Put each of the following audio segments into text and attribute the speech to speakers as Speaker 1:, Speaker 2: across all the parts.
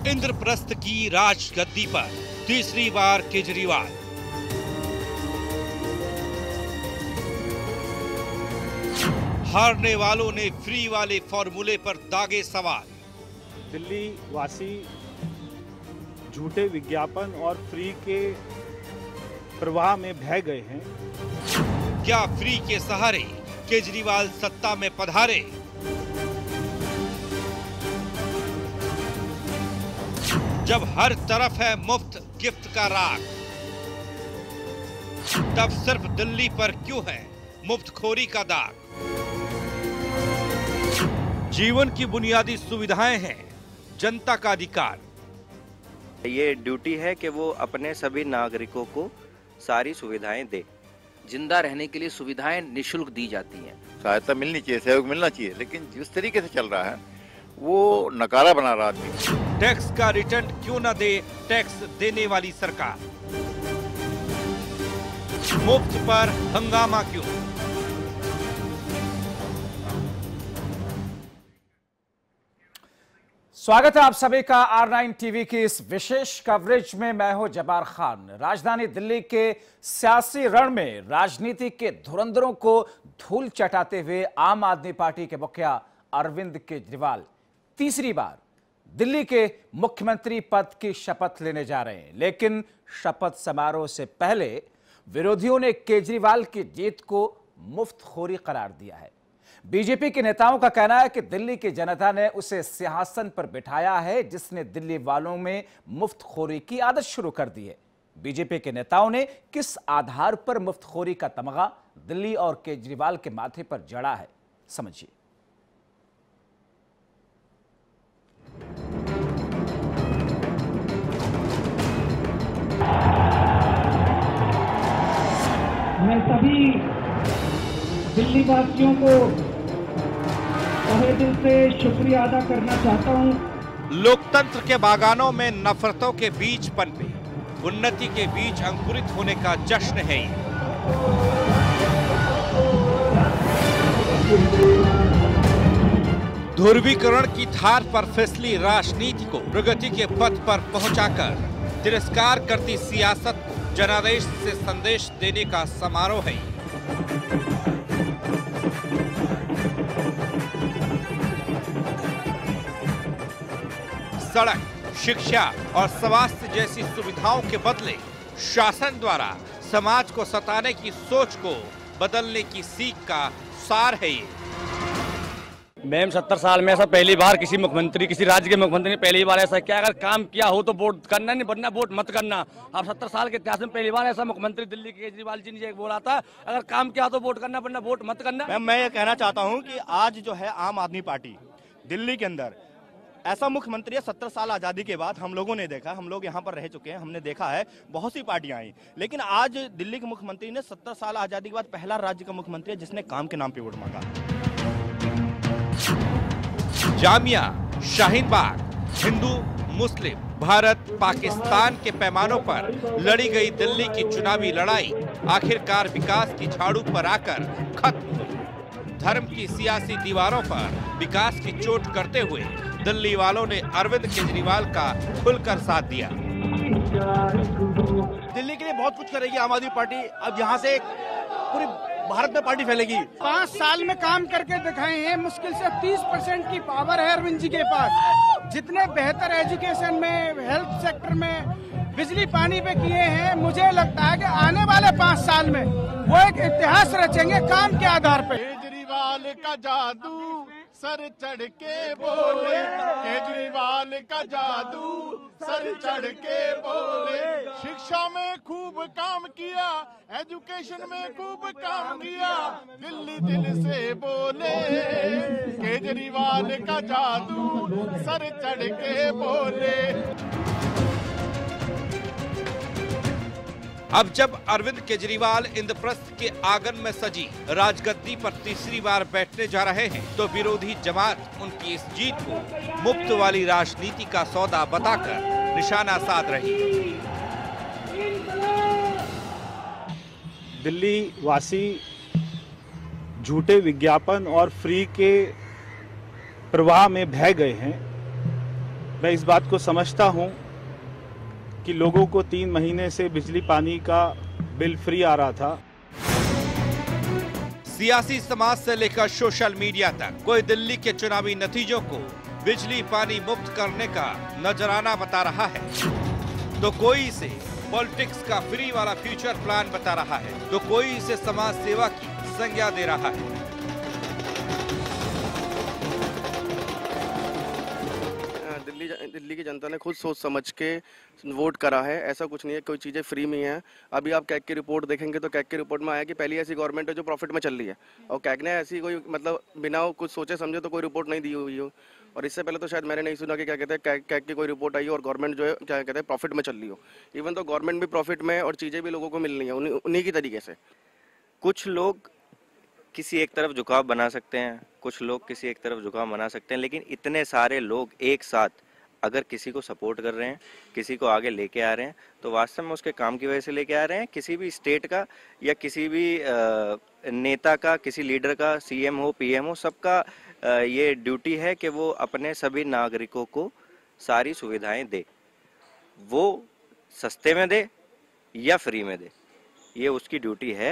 Speaker 1: इंद्रप्रस्थ की राजगद्दी पर तीसरी बार केजरीवाल। हारने वालों ने फ्री वाले फॉर्मूले पर दागे सवाल।
Speaker 2: दिल्ली वासी झूठे विज्ञापन और फ्री के प्रवाह में बह गए हैं।
Speaker 1: क्या फ्री के सहारे केजरीवाल सत्ता में पधारे? जब हर तरफ है मुफ्त गिफ्ट का राग, तब सिर्फ दिल्ली पर क्यों है मुफ्तखोरी का दाग? जीवन की बुनियादी सुविधाएं हैं जनता का अधिकार।
Speaker 3: ये ड्यूटी है कि वो अपने सभी नागरिकों को सारी सुविधाएं दे।
Speaker 4: जिंदा रहने के लिए सुविधाएं निःशुल्क दी जाती हैं।
Speaker 5: सहायता मिलनी चाहिए, सहयोग मिलना चाहिए, लेकिन जिस तरीके से चल रहा है वो नकारा बना रहा आदमी।
Speaker 1: टैक्स का रिटर्न क्यों न दे टैक्स देने वाली सरकार? मुफ्त पर हंगामा क्यों?
Speaker 6: स्वागत है आप सभी का R9 टीवी की इस विशेष कवरेज में। मैं हूं जब्बार खान। राजधानी दिल्ली के सियासी रण में राजनीति के धुरंधरों को धूल चटाते हुए आम आदमी पार्टी के मुखिया अरविंद केजरीवाल तीसरी बार दिल्ली के मुख्यमंत्री पद की शपथ लेने जा रहे हैं। लेकिन शपथ समारोह से पहले विरोधियों ने केजरीवाल की जीत को मुफ्तखोरी करार दिया है। बीजेपी के नेताओं का कहना है कि दिल्ली की जनता ने उसे सिंहासन पर बिठाया है जिसने दिल्ली वालों में मुफ्तखोरी की आदत शुरू कर दी है। बीजेपी के नेताओं ने किस आधार पर मुफ्तखोरी का तमगा दिल्ली और केजरीवाल के माथे पर जड़ा है, समझिए।
Speaker 7: मैं सभी दिल्ली वासियों को तहे दिल से शुक्रिया अदा करना चाहता हूं।
Speaker 1: लोकतंत्र के बागानों में नफरतों के बीज पनपे, उन्नति के बीज अंकुरित होने का जश्न है ये। ध्रुवीकरण की थार पर फिसली राजनीति को प्रगति के पथ पर पहुंचाकर तिरस्कार करती सियासत को जनादेश से संदेश देने का समारोह है ये। सड़क, शिक्षा और स्वास्थ्य जैसी सुविधाओं के बदले शासन द्वारा समाज को सताने की सोच को बदलने की सीख का सार है ये।
Speaker 8: मैम 70 साल में ऐसा पहली बार किसी मुख्यमंत्री, किसी राज्य के मुख्यमंत्री ने पहली बार ऐसा किया। अगर काम किया हो तो वोट करना, नहीं बनना वोट मत करना। अब 70 साल के इतिहास में पहली बार ऐसा मुख्यमंत्री दिल्ली के केजरीवाल जी ने बोला था, अगर काम किया तो वोट करना, वरना वोट मत करना।
Speaker 2: मैम मैं ये कहना चाहता हूँ कि आज जो है आम आदमी पार्टी दिल्ली के अंदर ऐसा मुख्यमंत्री है। 70 साल आज़ादी के बाद हम लोगों ने देखा, हम लोग यहाँ पर रह चुके हैं, हमने देखा है बहुत सी पार्टियां आई, लेकिन आज दिल्ली के मुख्यमंत्री ने 70 साल आज़ादी के बाद पहला राज्य का मुख्यमंत्री है जिसने काम के नाम पे वोट मांगा।
Speaker 1: जामिया, शाहीन बाग, हिंदू मुस्लिम, भारत पाकिस्तान के पैमानों पर लड़ी गई दिल्ली की चुनावी लड़ाई आखिरकार विकास की झाड़ू पर आकर खत्म हुई। धर्म की सियासी दीवारों पर विकास की चोट करते हुए दिल्ली वालों ने अरविंद केजरीवाल का खुलकर साथ दिया।
Speaker 2: दिल्ली के लिए बहुत कुछ करेगी आम आदमी पार्टी। अब यहाँ से पूरी भारत में पार्टी फैलेगी।
Speaker 7: 5 साल में काम करके दिखाए हैं। मुश्किल से 30% की पावर है अरविंद जी के पास। जितने बेहतर एजुकेशन में, हेल्थ सेक्टर में, बिजली पानी पे किए हैं, मुझे लगता है कि आने वाले 5 साल में वो एक इतिहास रचेंगे काम के आधार पे।
Speaker 9: केजरीवाल का जादू सर चढ़ के बोले, केजरीवाल का जादू सर चढ़ के बोले। शिक्षा में खूब काम किया, एजुकेशन में खूब काम किया, दिल्ली दिल से बोले। केजरीवाल का जादू सर चढ़ के बोले।
Speaker 1: अब जब अरविंद केजरीवाल इंद्रप्रस्थ के आंगन में सजी राजगद्दी पर तीसरी बार बैठने जा रहे हैं, तो विरोधी जमात उनकी इस जीत को मुफ्त वाली राजनीति का सौदा बताकर निशाना साध रही।
Speaker 2: दिल्ली वासी झूठे विज्ञापन और फ्री के प्रवाह में बह गए हैं।
Speaker 10: मैं इस बात को समझता हूं कि लोगों को 3 महीने से बिजली पानी का बिल फ्री आ रहा था।
Speaker 1: सियासी समाज से लेकर सोशल मीडिया तक कोई दिल्ली के चुनावी नतीजों को बिजली पानी मुफ्त करने का नजराना बता रहा है, तो कोई इसे पॉलिटिक्स का फ्री वाला फ्यूचर प्लान बता रहा है, तो कोई इसे समाज सेवा की संज्ञा दे रहा है।
Speaker 11: दिल्ली की जनता ने खुद सोच समझ के वोट करा है, ऐसा कुछ नहीं है कोई चीज़ें फ्री में हैं। अभी आप कैग की रिपोर्ट देखेंगे तो कैग की रिपोर्ट में आया कि पहली ऐसी गवर्नमेंट है जो प्रॉफिट में चल रही है, और कैग ने ऐसी कोई मतलब बिना कुछ सोचे समझे तो कोई रिपोर्ट नहीं दी हुई हो। और इससे पहले तो शायद मैंने नहीं सुना कि क्या कहते हैं कैग की कोई रिपोर्ट आई और गवर्नमेंट जो है क्या कहते हैं प्रॉफिट में चल रही हो। इवन तो गवर्नमेंट भी प्रॉफिट में और चीज़ें भी लोगों को मिल रही हैं उन्हीं की तरीके से।
Speaker 3: कुछ लोग किसी एक तरफ झुकाव बना सकते हैं, कुछ लोग किसी एक तरफ झुकाव बना सकते हैं, लेकिन इतने सारे लोग एक साथ अगर किसी को सपोर्ट कर रहे हैं, किसी को आगे लेके आ रहे हैं, तो वास्तव में उसके काम की वजह से लेके आ रहे हैं। किसी भी स्टेट का या किसी भी नेता का, किसी लीडर का, सीएम हो, पीएम हो, सबका ये ड्यूटी है कि वो अपने सभी नागरिकों को सारी सुविधाएं दे, वो सस्ते में दे या फ्री में दे, ये उसकी ड्यूटी है।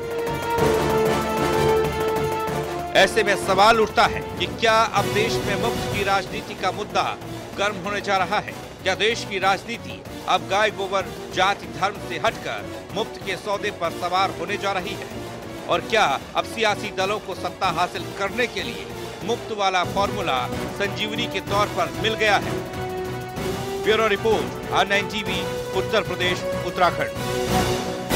Speaker 1: ऐसे में सवाल उठता है कि क्या अब देश में मुफ्त की राजनीति का मुद्दा गर्म होने जा रहा है? क्या देश की राजनीति अब गाय गोबर जाति धर्म से हटकर मुफ्त के सौदे पर सवार होने जा रही है? और क्या अब सियासी दलों को सत्ता हासिल करने के लिए मुफ्त वाला फॉर्मूला संजीवनी के तौर पर मिल गया है? Bureau report, R9 TV, Uttar Pradesh, Uttarakhand.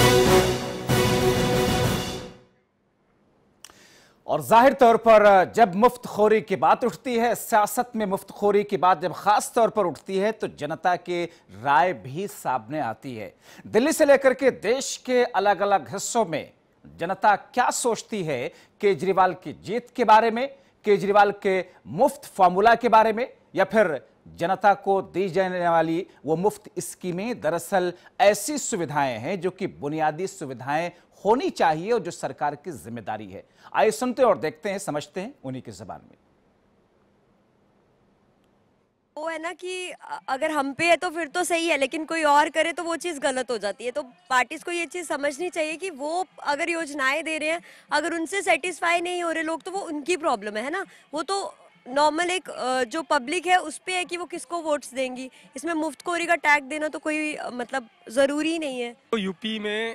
Speaker 6: और जाहिर तौर पर जब मुफ्तखोरी की बात उठती है, सियासत में मुफ्तखोरी की बात जब खास तौर पर उठती है, तो जनता की राय भी सामने आती है। दिल्ली से लेकर के देश के अलग अलग हिस्सों में जनता क्या सोचती है केजरीवाल की जीत के बारे में, केजरीवाल के मुफ्त फार्मूला के बारे में, या फिर जनता को दी जाने वाली वो मुफ्त स्कीमें दरअसल ऐसी सुविधाएं हैं जो कि बुनियादी सुविधाएं होनी चाहिए और जो सरकार की जिम्मेदारी है। आइए सुनते और देखते हैं, समझते हैं उन्हीं की जुबान में।
Speaker 12: वो है ना कि अगर हम पे है तो फिर तो सही है, लेकिन कोई और करे तो वो चीज़ गलत हो जाती है। तो पार्टीज को ये चीज़ समझनी चाहिए कि वो अगर योजनाएं दे रहे हैं, अगर उनसे सेटिस्फाई नहीं हो रहे लोग, तो वो उनकी प्रॉब्लम है ना। वो तो नॉर्मल एक जो पब्लिक है उस पे है कि वो किसको वोट्स देंगी। इसमें मुफ्तखोरी का टैग देना तो कोई मतलब ज़रूरी नहीं है।
Speaker 13: तो यूपी में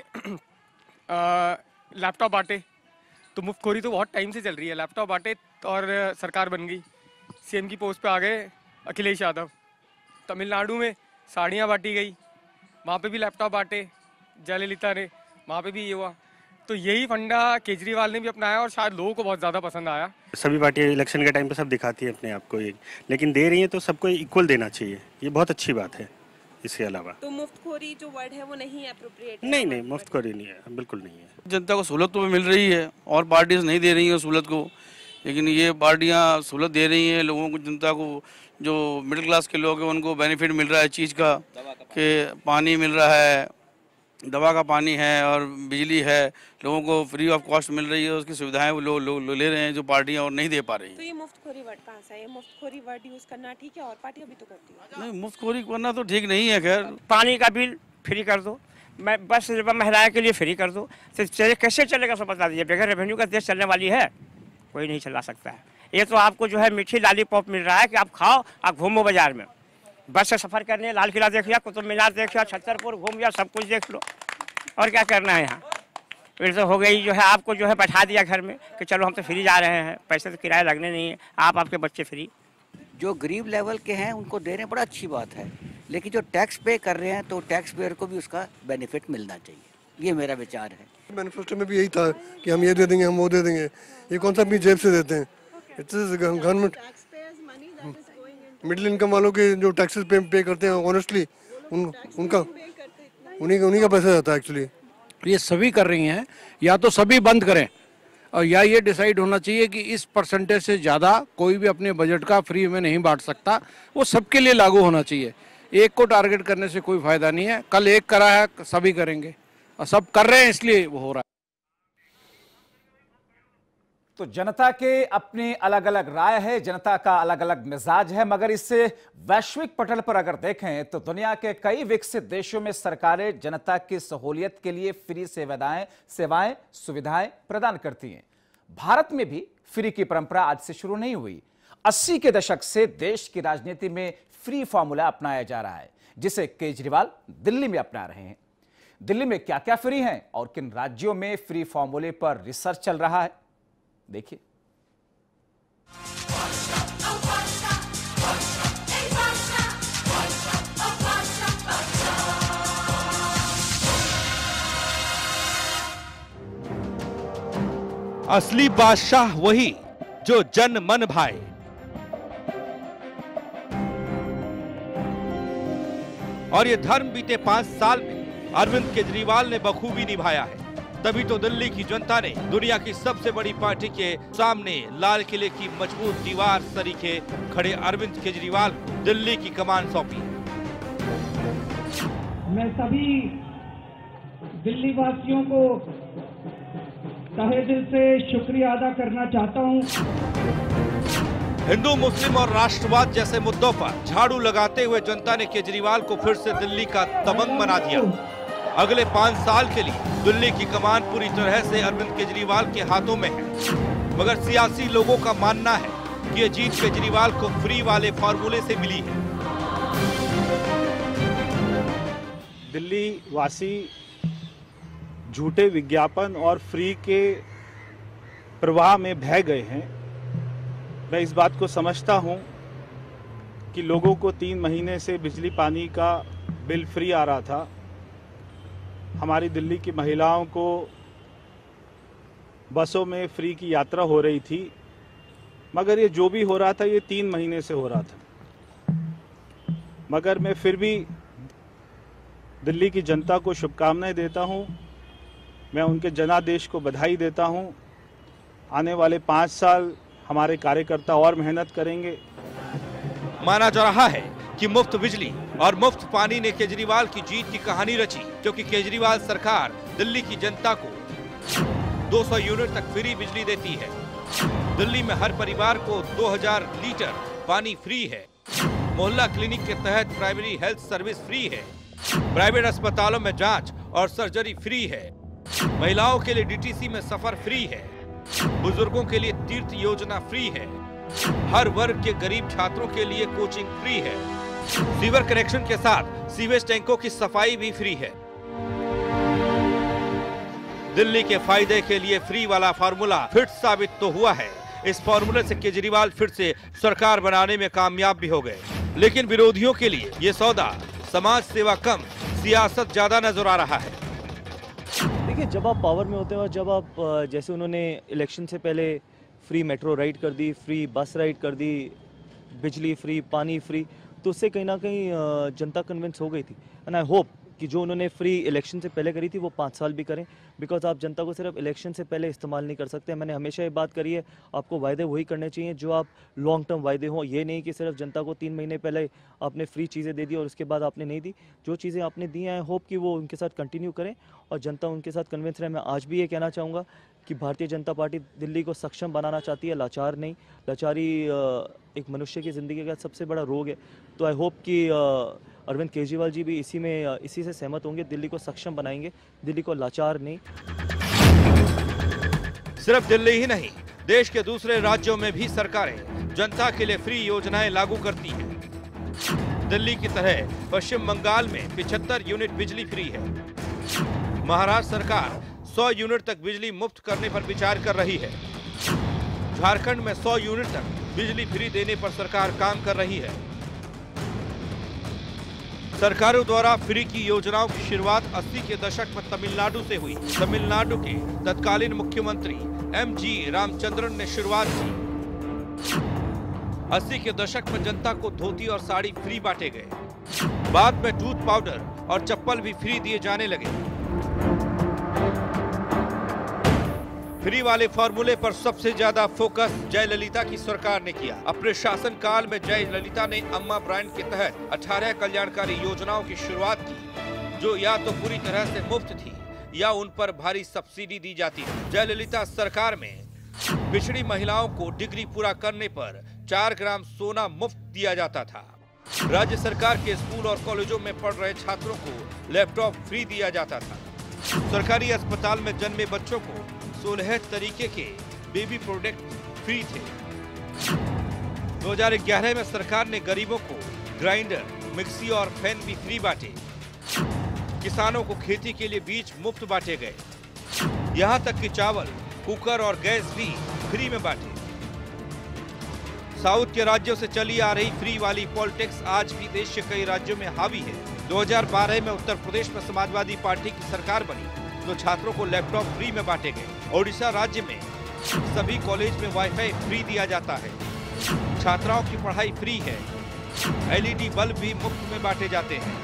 Speaker 13: लैपटॉप बांटे तो मुफ्तखोरी तो बहुत टाइम से चल रही है। लैपटॉप बांटे और सरकार बन गई, सीएम की पोस्ट पे आ गए अखिलेश यादव। तमिलनाडु में साड़ियाँ बांटी गई, वहाँ पे भी लैपटॉप बांटे जयललिता ने, वहाँ पे भी ये हुआ। तो यही फंडा केजरीवाल ने भी अपनाया और शायद लोगों को बहुत ज़्यादा पसंद आया।
Speaker 14: सभी पार्टियाँ इलेक्शन के टाइम पे सब दिखाती है अपने आप को, लेकिन दे रही है तो सबको इक्वल देना चाहिए, ये बहुत अच्छी बात है। इसके अलावा तो
Speaker 15: मुफ्तखोरी जो वर्ड है वो नहीं एप्रोप्रिएट है।
Speaker 14: नहीं, मुफ्तखोरी नहीं है, बिल्कुल नहीं है।
Speaker 16: जनता को सहूलत तो मिल रही है और पार्टीज नहीं दे रही है सहूलत को, लेकिन ये पार्टियां सहूलत दे रही हैं लोगों को। जनता को, जो मिडिल क्लास के लोग हैं उनको बेनिफिट मिल रहा है चीज़ का, कि पानी मिल रहा है, दवा का पानी है और बिजली है, लोगों को फ्री ऑफ कॉस्ट मिल रही है। उसकी सुविधाएं वो लोग ले रहे हैं जो पार्टियां और नहीं दे पा रही हैं।
Speaker 15: तो ये मुफ्तखोरी वर्ड कहाँ से है? ये मुफ्तखोरी वर्ड यूज़ करना ठीक है और पार्टियां भी तो करती है।
Speaker 16: नहीं, मुफ्तखोरी करना तो ठीक नहीं है। खैर,
Speaker 17: पानी का बिल फ्री कर दो, मैं बस महिलाओं के लिए फ्री कर दो, तो कैसे चलेगा सब बता दीजिए। बगैर रेवेन्यू का देश चलने वाली है? कोई नहीं चला सकता है। ये तो आपको जो है मीठी लॉलीपॉप मिल रहा है कि आप खाओ, आप घूमो बाजार में, बस से सफ़र करने, लाल किला देख लिया, कुतुब मीनार देख लिया, छतरपुर घूम लिया, सब कुछ देख लो, और क्या करना है यहाँ। फिर तो हो गई जो है, आपको जो है बैठा दिया घर में कि चलो हम तो फ्री जा रहे हैं, पैसे तो किराया लगने नहीं है, आप आपके बच्चे फ्री।
Speaker 18: जो गरीब लेवल के हैं उनको दे रहे हैं, बड़ा अच्छी बात है, लेकिन जो टैक्स पे कर रहे हैं तो टैक्स पेयर को भी उसका बेनिफिट मिलना चाहिए, ये मेरा विचार है।
Speaker 19: मैनिफेस्टो में भी यही था कि हम ये दे देंगे, हम वो दे देंगे, ये कौन सा अपनी जेब से देते हैं। गवर्नमेंट मिडिल इनकम वालों के जो टैक्सेस पे करते हैं ऑनेस्टली उनका उन्हीं का पैसा जाता है एक्चुअली।
Speaker 20: ये सभी कर रही हैं, या तो सभी बंद करें और या ये डिसाइड होना चाहिए कि इस परसेंटेज से ज़्यादा कोई भी अपने बजट का फ्री में नहीं बांट सकता, वो सबके लिए लागू होना चाहिए। एक को टारगेट करने से कोई फायदा नहीं है। कल एक करा है, सभी करेंगे, और सब कर रहे हैं इसलिए वो हो रहा है।
Speaker 6: तो जनता के अपनी अलग अलग राय है, जनता का अलग अलग मिजाज है, मगर इससे वैश्विक पटल पर अगर देखें तो दुनिया के कई विकसित देशों में सरकारें जनता की सहूलियत के लिए फ्री सेवाएं सुविधाएं प्रदान करती हैं। भारत में भी फ्री की परंपरा आज से शुरू नहीं हुई। 80 के दशक से देश की राजनीति में फ्री फॉर्मूला अपनाया जा रहा है, जिसे केजरीवाल दिल्ली में अपना रहे हैं। दिल्ली में क्या क्या फ्री है और किन राज्यों में फ्री फॉर्मूले पर रिसर्च चल रहा है, देखिए।
Speaker 1: असली बादशाह वही जो जन मन भाए। और ये धर्म बीते 5 साल में अरविंद केजरीवाल ने बखूबी निभाया है। तभी तो दिल्ली की जनता ने दुनिया की सबसे बड़ी पार्टी के सामने लाल किले की मजबूत दीवार सरीखे खड़े अरविंद केजरीवाल को दिल्ली की कमान सौंपी।
Speaker 21: मैं सभी दिल्ली वासियों को तहे दिल से शुक्रिया अदा करना चाहता हूं।
Speaker 1: हिंदू, मुस्लिम और राष्ट्रवाद जैसे मुद्दों पर झाड़ू लगाते हुए जनता ने केजरीवाल को फिर से दिल्ली का दबंग बना दिया। अगले 5 साल के लिए दिल्ली की कमान पूरी तरह से अरविंद केजरीवाल के हाथों में है। मगर सियासी लोगों का मानना है कि ये जीत केजरीवाल को फ्री वाले फॉर्मूले से मिली है।
Speaker 10: दिल्ली वासी झूठे विज्ञापन और फ्री के प्रवाह में बह गए हैं। मैं इस बात को समझता हूं कि लोगों को 3 महीने से बिजली पानी का बिल फ्री आ रहा था। हमारी दिल्ली की महिलाओं को बसों में फ्री की यात्रा हो रही थी। मगर ये जो भी हो रहा था ये 3 महीने से हो रहा था। मगर मैं फिर भी दिल्ली की जनता को शुभकामनाएं देता हूं। मैं उनके जनादेश को बधाई देता हूं। आने वाले 5 साल हमारे कार्यकर्ता और मेहनत करेंगे।
Speaker 1: माना जा रहा है कि मुफ्त बिजली और मुफ्त पानी ने केजरीवाल की जीत की कहानी रची, क्योंकि केजरीवाल सरकार दिल्ली की जनता को 200 यूनिट तक फ्री बिजली देती है। दिल्ली में हर परिवार को 2000 लीटर पानी फ्री है। मोहल्ला क्लिनिक के तहत प्राइमरी हेल्थ सर्विस फ्री है। प्राइवेट अस्पतालों में जांच और सर्जरी फ्री है। महिलाओं के लिए डीटीसी में सफर फ्री है। बुजुर्गों के लिए तीर्थ योजना फ्री है। हर वर्ग के गरीब छात्रों के लिए कोचिंग फ्री है। सीवर कनेक्शन के साथ सीवेज टैंकों की सफाई भी फ्री है। दिल्ली के फायदे के लिए फ्री वाला फार्मूला फिट साबित तो हुआ है। इस फार्मूले से केजरीवाल फिर से सरकार बनाने में कामयाब भी हो गए। लेकिन विरोधियों के लिए ये सौदा समाज सेवा कम, सियासत ज्यादा नजर आ रहा है।
Speaker 22: देखिए, जब आप पावर में होते हैं और जब आप जैसे उन्होंने इलेक्शन से पहले फ्री मेट्रो राइड कर दी, फ्री बस राइड कर दी, बिजली फ्री, पानी फ्री, तो उससे कहीं ना कहीं जनता कन्विंस हो गई थी। एंड आई होप कि जो उन्होंने फ्री इलेक्शन से पहले करी थी वो 5 साल भी करें, बिकॉज आप जनता को सिर्फ इलेक्शन से पहले इस्तेमाल नहीं कर सकते। मैंने हमेशा ये बात करी है, आपको वायदे वही करने चाहिए जो आप लॉन्ग टर्म वायदे हों। ये नहीं कि सिर्फ जनता को 3 महीने पहले आपने फ्री चीज़ें दे दी और उसके बाद आपने नहीं दी। जो चीज़ें आपने दी हैं, होप कि वो उनके साथ कंटिन्यू करें और जनता उनके साथ कन्विंस रहे। मैं आज भी ये कहना चाहूँगा कि भारतीय जनता पार्टी दिल्ली को सक्षम बनाना चाहती है, लाचार नहीं। लाचारी एक मनुष्य की ज़िंदगी का सबसे बड़ा रोग है। तो आई होप कि अरविंद केजरीवाल जी भी इसी से सहमत होंगे। दिल्ली को सक्षम बनाएंगे, दिल्ली को लाचार नहीं।
Speaker 1: सिर्फ दिल्ली ही नहीं, देश के दूसरे राज्यों में भी सरकारें जनता के लिए फ्री योजनाएं लागू करती हैं। दिल्ली की तरह पश्चिम बंगाल में 75 यूनिट बिजली फ्री है। महाराष्ट्र सरकार 100 यूनिट तक बिजली मुफ्त करने पर विचार कर रही है। झारखंड में 100 यूनिट तक बिजली फ्री देने पर सरकार काम कर रही है। सरकारों द्वारा फ्री की योजनाओं की शुरुआत 80 के दशक में तमिलनाडु से हुई। तमिलनाडु के तत्कालीन मुख्यमंत्री MG रामचंद्रन ने शुरुआत की। 80 के दशक में जनता को धोती और साड़ी फ्री बांटे गए। बाद में टूथ पाउडर और चप्पल भी फ्री दिए जाने लगे। फ्री वाले फॉर्मूले पर सबसे ज्यादा फोकस जयललिता की सरकार ने किया। अपने शासनकाल में जयललिता ने अम्मा ब्रांड के तहत 18 कल्याणकारी योजनाओं की शुरुआत की, जो या तो पूरी तरह से मुफ्त थी या उन पर भारी सब्सिडी दी जाती थी। जयललिता सरकार में पिछड़ी महिलाओं को डिग्री पूरा करने पर 4 ग्राम सोना मुफ्त दिया जाता था। राज्य सरकार के स्कूल और कॉलेजों में पढ़ रहे छात्रों को लैपटॉप फ्री दिया जाता था। सरकारी अस्पताल में जन्मे बच्चों को 16 तरीके के बेबी प्रोडक्ट फ्री थे। 2011 में सरकार ने गरीबों को ग्राइंडर, मिक्सी और फैन भी फ्री बांटे। किसानों को खेती के लिए बीज मुफ्त बांटे गए। यहाँ तक कि चावल, कुकर और गैस भी फ्री में बांटे। साउथ के राज्यों से चली आ रही फ्री वाली पॉल टैक्स आज भी देश के कई राज्यों में हावी है। 2012 में उत्तर प्रदेश में समाजवादी पार्टी की सरकार बनी तो छात्रों को लैपटॉप फ्री में बांटे गए। ओडिशा राज्य में सभी कॉलेज में वाईफाई फ्री दिया जाता है। छात्राओं की पढ़ाई फ्री है। एलईडी बल्ब भी मुफ्त में बांटे जाते हैं।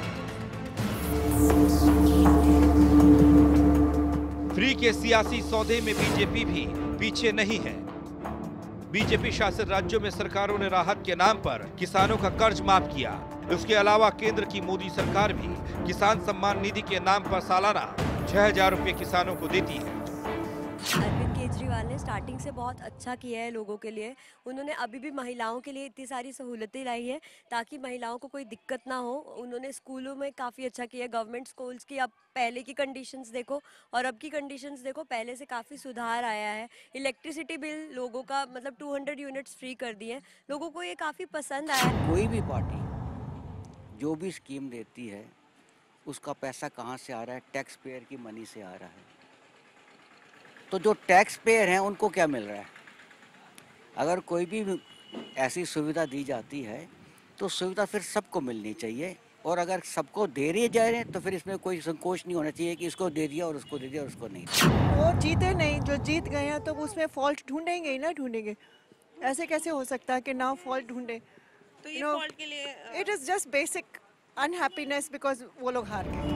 Speaker 1: फ्री के सियासी सौदे में बीजेपी भी पीछे नहीं है। बीजेपी शासित राज्यों में सरकारों ने राहत के नाम पर किसानों का कर्ज माफ किया। इसके अलावा केंद्र की मोदी सरकार भी किसान सम्मान निधि के नाम पर सालाना 6,000 रुपए किसानों को देती है।
Speaker 12: अरविंद केजरीवाल ने स्टार्टिंग से बहुत अच्छा किया है लोगों के लिए। उन्होंने अभी भी महिलाओं के लिए इतनी सारी सहूलतें लाई है ताकि महिलाओं को कोई दिक्कत ना हो। उन्होंने स्कूलों में काफ़ी अच्छा किया है। गवर्नमेंट स्कूल्स की अब पहले की कंडीशंस देखो और अब की कंडीशंस देखो, पहले से काफ़ी सुधार आया है। इलेक्ट्रिसिटी बिल लोगों का मतलब 200 यूनिट्स फ्री कर दिए हैं। लोगों को ये काफ़ी पसंद आया।
Speaker 18: कोई भी पार्टी जो भी स्कीम देती है उसका पैसा कहाँ से आ रहा है? टैक्स पेयर की मनी से आ रहा है। तो जो टैक्स पेयर हैं उनको क्या मिल रहा है? अगर कोई भी ऐसी सुविधा दी जाती है तो सुविधा फिर सबको मिलनी चाहिए, और अगर सबको दे रही जा रहे हैं तो फिर इसमें कोई संकोच नहीं होना चाहिए कि इसको दे दिया और उसको दे दिया और उसको नहीं।
Speaker 4: वो जीते नहीं, जो जीत गए हैं तो उसमें फॉल्ट ढूंढेंगे ही ना, ढूंढेंगे। ऐसे कैसे हो सकता है कि ना फॉल्ट ढूंढे?
Speaker 15: तो ये फॉल्ट के लिए
Speaker 4: it is just basic unhappiness because वो लोग हार गए।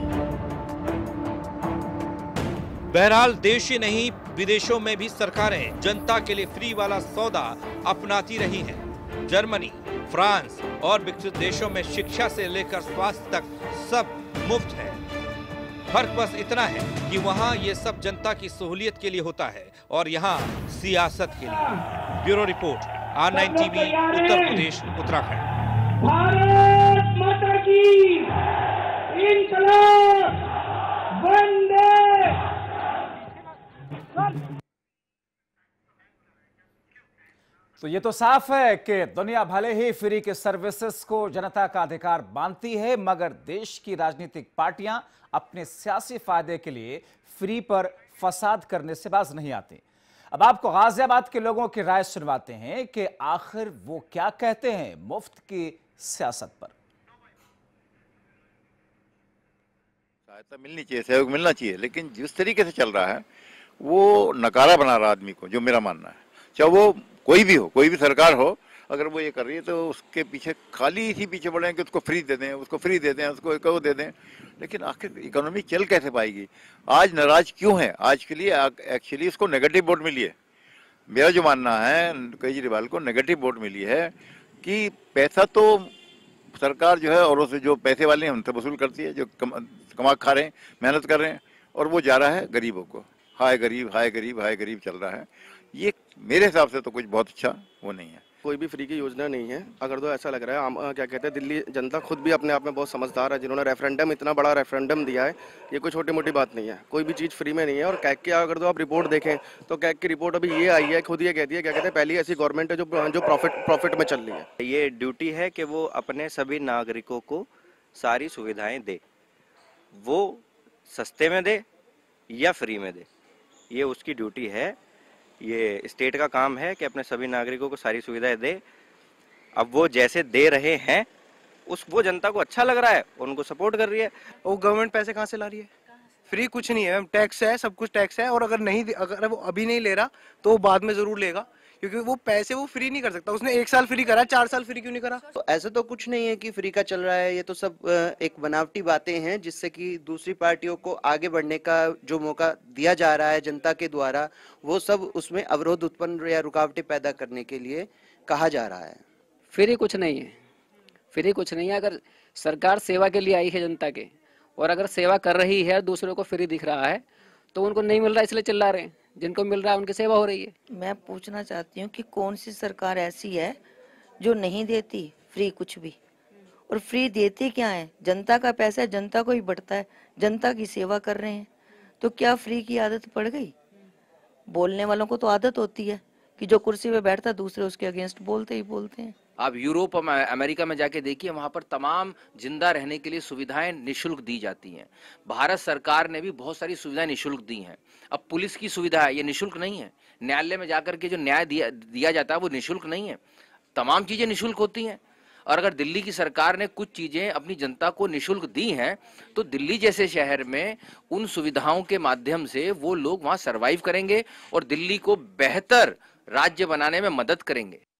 Speaker 1: बहरहाल देश ही नहीं विदेशों में भी सरकारें जनता के लिए फ्री वाला सौदा अपनाती रही हैं। जर्मनी, फ्रांस और विकसित देशों में शिक्षा से लेकर स्वास्थ्य तक सब मुफ्त है। फर्क बस इतना है कि वहाँ ये सब जनता की सहूलियत के लिए होता है और यहाँ सियासत के लिए। Bureau report, R9 TV, Uttar Pradesh, Uttarakhand.
Speaker 21: Bharat Mata की इंकलाब, वंदे।
Speaker 6: तो ये तो साफ है कि दुनिया भले ही फ्री के सर्विसेज को जनता का अधिकार मानती है, मगर देश की राजनीतिक पार्टियां अपने सियासी फायदे के लिए फ्री पर फसाद करने से बाज नहीं आती। अब आपको गाजियाबाद के लोगों की राय सुनवाते हैं कि आखिर वो क्या कहते हैं मुफ्त की सियासत पर।
Speaker 5: सहायता मिलनी चाहिए, सहयोग मिलना चाहिए, लेकिन जिस तरीके से चल रहा है वो नकारा बना रहा आदमी को, जो मेरा मानना है। चाहे वो कोई भी हो, कोई भी सरकार हो, अगर वो ये कर रही है तो उसके पीछे खाली इसी पीछे पड़े हैं कि उसको फ्री दे दें, उसको फ्री दे दें, उसको एक वो दे दें। लेकिन आखिर इकोनॉमी चल कैसे पाएगी? आज नाराज क्यों है? आज के लिए एक्चुअली उसको नेगेटिव वोट मिली है। मेरा जो मानना है, केजरीवाल को नेगेटिव वोट मिली है कि पैसा तो सरकार जो है औरों से, जो पैसे वाले हैं उनसे वसूल करती है, जो कमा खा रहे हैं, मेहनत कर रहे हैं, और वो जा रहा है गरीबों को। हाय गरीब, हाय गरीब, हाय गरीब चल रहा है। ये मेरे हिसाब से तो कुछ बहुत अच्छा वो नहीं है।
Speaker 11: कोई भी फ्री की योजना नहीं है। अगर तो ऐसा लग रहा है, क्या कहते हैं, दिल्ली जनता खुद भी अपने आप में बहुत समझदार है। जिन्होंने रेफरेंडम, इतना बड़ा रेफरेंडम दिया है, ये कोई छोटी मोटी बात नहीं है। कोई भी चीज़ फ्री में नहीं है। और कैग की अगर तो आप रिपोर्ट देखें तो कैग की रिपोर्ट अभी ये आई है, खुद ये कहती है, क्या कहते हैं, पहली ऐसी गवर्नमेंट है जो प्रॉफिट में चल रही है।
Speaker 3: ये ड्यूटी है कि वो अपने सभी नागरिकों को सारी सुविधाएं दे, वो सस्ते में दे या फ्री में दे, ये उसकी ड्यूटी है। ये स्टेट का काम है कि अपने सभी नागरिकों को सारी सुविधाएं दे। अब वो जैसे दे रहे हैं वो जनता को अच्छा लग रहा है, उनको सपोर्ट कर रही है।
Speaker 23: वो गवर्नमेंट पैसे कहाँ से ला रही है? फ्री कुछ नहीं है, टैक्स है, सब कुछ टैक्स है। और अगर वो अभी नहीं ले रहा तो वो बाद में जरूर लेगा, क्योंकि वो पैसे वो फ्री नहीं कर सकता। उसने 1 साल फ्री करा, 4 साल फ्री क्यों नहीं करा?
Speaker 24: तो ऐसा तो कुछ नहीं है कि फ्री का चल रहा है। ये तो सब एक बनावटी बातें हैं जिससे कि दूसरी पार्टियों को आगे बढ़ने का जो मौका दिया जा रहा है जनता के द्वारा, वो सब उसमें अवरोध उत्पन्न या रुकावटें पैदा करने के लिए कहा जा रहा है।
Speaker 25: फ्री कुछ नहीं है, फ्री कुछ नहीं है। अगर सरकार सेवा के लिए आई है जनता के, और अगर सेवा कर रही है, दूसरों को फ्री दिख रहा है, तो उनको नहीं मिल रहा इसलिए चिल्ला रहे हैं। जिनको मिल रहा है उनकी सेवा हो रही है।
Speaker 2: मैं पूछना चाहती हूँ कि कौन सी सरकार ऐसी है जो नहीं देती फ्री कुछ भी, और फ्री देती क्या है? जनता का पैसा है, जनता को ही बढ़ता है, जनता की सेवा कर रहे हैं, तो क्या फ्री की आदत पड़ गई? बोलने वालों को तो आदत होती है कि जो कुर्सी पे बैठता है दूसरे उसके अगेंस्ट बोलते ही बोलते हैं।
Speaker 7: आप यूरोप और अमेरिका में जाके देखिए, वहाँ पर तमाम जिंदा रहने के लिए सुविधाएं निशुल्क दी जाती हैं। भारत सरकार ने भी बहुत सारी सुविधाएं निशुल्क दी हैं। अब पुलिस की सुविधा है, ये निशुल्क नहीं है। न्यायालय में जाकर के जो न्याय दिया जाता है वो निशुल्क नहीं है। तमाम चीजें निशुल्क होती हैं। और अगर दिल्ली की सरकार ने कुछ चीजें अपनी जनता को निशुल्क दी हैं, तो दिल्ली जैसे शहर में उन सुविधाओं के माध्यम से वो लोग वहाँ सर्वाइव करेंगे और दिल्ली को बेहतर राज्य बनाने में मदद करेंगे।